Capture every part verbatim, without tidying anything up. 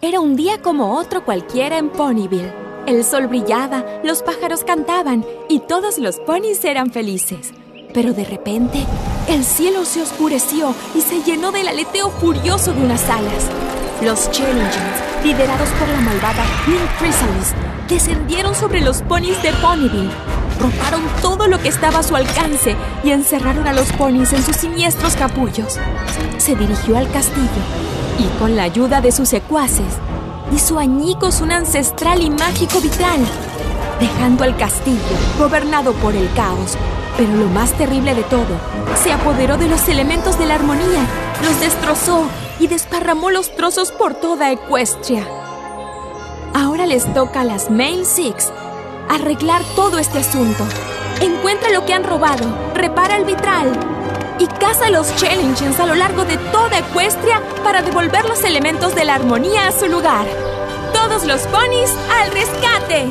Era un día como otro cualquiera en Ponyville. El sol brillaba, los pájaros cantaban y todos los ponis eran felices. Pero de repente, el cielo se oscureció y se llenó del aleteo furioso de unas alas. Los Challengers, liderados por la malvada Queen Chrysalis, descendieron sobre los ponis de Ponyville. Robaron todo lo que estaba a su alcance y encerraron a los ponis en sus siniestros capullos. Se dirigió al castillo y, con la ayuda de sus secuaces, hizo añicos un ancestral y mágico vitral, dejando al castillo gobernado por el caos. Pero lo más terrible de todo, se apoderó de los elementos de la armonía, los destrozó y desparramó los trozos por toda Equestria. Ahora les toca a las Male Six arreglar todo este asunto. Encuentra lo que han robado, repara el vitral y caza a los Challengers a lo largo de toda Equestria para devolver los elementos de la armonía a su lugar. ¡Todos los ponis al rescate!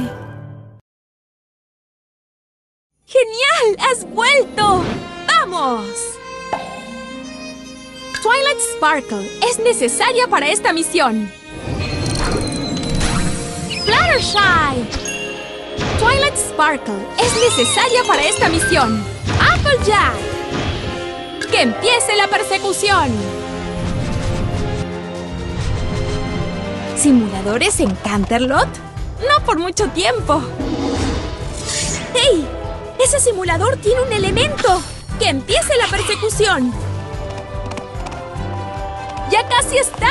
¡Genial! ¡Has vuelto! ¡Vamos! Twilight Sparkle es necesaria para esta misión. Fluttershy. Twilight Sparkle es necesaria para esta misión. Applejack. ¡Que empiece la persecución! ¿Simuladores en Canterlot? No por mucho tiempo. ¡Hey! ¡Ese simulador tiene un elemento! ¡Que empiece la persecución! ¡Ya casi está!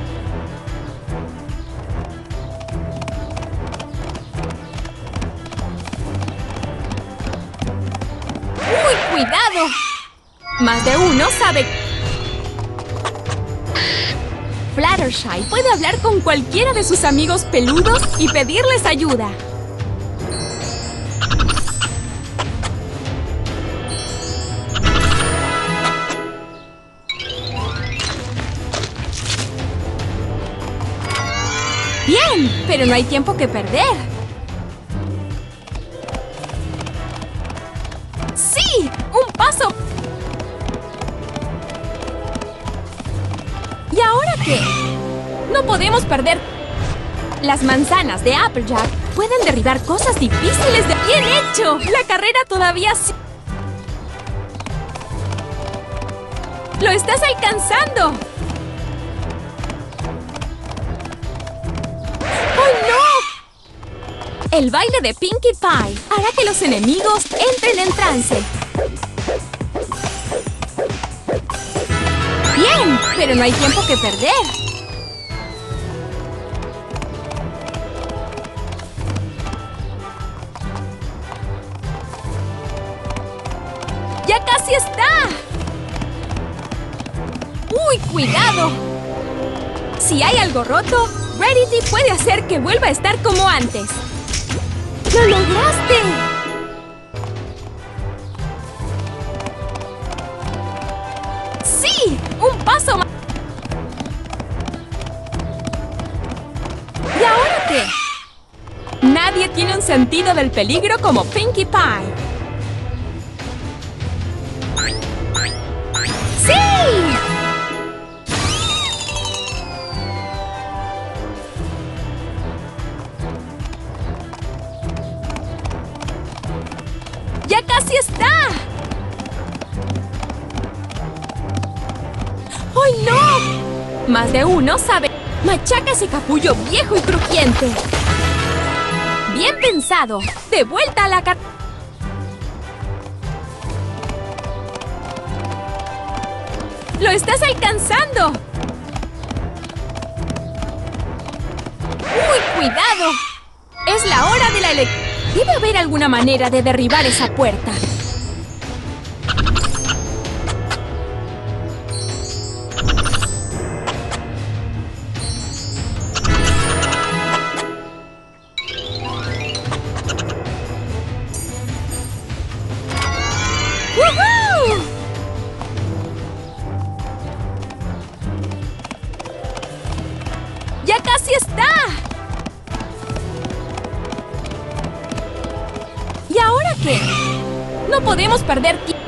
¡Uy, cuidado! Más de uno sabe... Fluttershy puede hablar con cualquiera de sus amigos peludos y pedirles ayuda. ¡Bien! Pero no hay tiempo que perder. ¡Sí! ¡Un paso! ¿Y ahora qué? No podemos perder. Las manzanas de Applejack pueden derribar cosas difíciles de... ¡Bien hecho! La carrera todavía sí... ¡Lo estás alcanzando! El baile de Pinkie Pie hará que los enemigos entren en trance. ¡Bien! Pero no hay tiempo que perder. ¡Ya casi está! ¡Uy, cuidado! Si hay algo roto, Rarity puede hacer que vuelva a estar como antes. ¡Lo lograste! ¡Sí! ¡Un paso más! ¿Y ahora qué? Nadie tiene un sentido del peligro como Pinkie Pie. ¡Sí! ¡Ya casi está! ¡Ay, no! Más de uno sabe... Machaca ese capullo viejo y crujiente. ¡Bien pensado! ¡De vuelta a la car... ¡Lo estás alcanzando! ¡Uy, cuidado! ¡Es la hora de la elección! Debe haber alguna manera de derribar esa puerta. ¡Woohoo! ¡Ya casi está! ¿Y ahora qué? No podemos perder tiempo.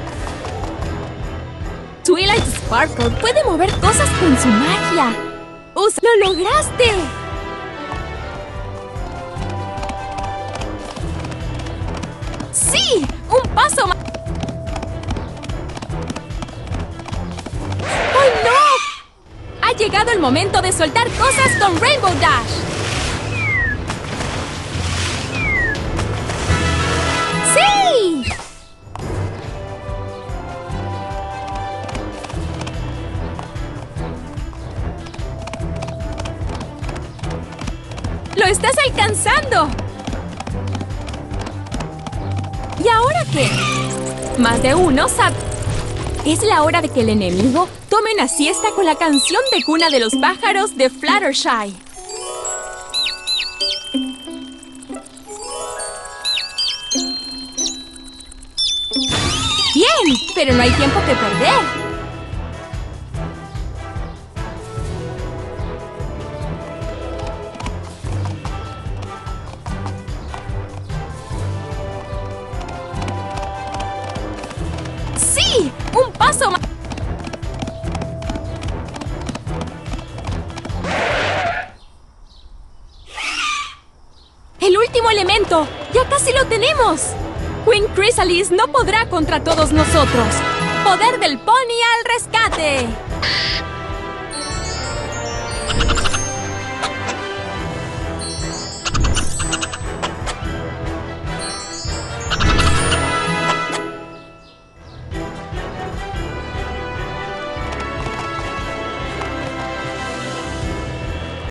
Twilight Sparkle puede mover cosas con su magia. Usa- ¡Lo lograste! ¡Sí! ¡Un paso más! ¡Oh, no! Ha llegado el momento de soltar cosas con Rainbow Dash. ¡Sí! ¡Lo estás alcanzando! ¿Y ahora qué? Más de uno sabe... Es la hora de que el enemigo tome una siesta con la canción de cuna de los pájaros de Fluttershy. ¡Bien! Pero no hay tiempo que perder. ¡Sí! ¡Un paso más! ¡El último elemento! ¡Ya casi lo tenemos! Queen Chrysalis no podrá contra todos nosotros. ¡Poder del pony al rescate!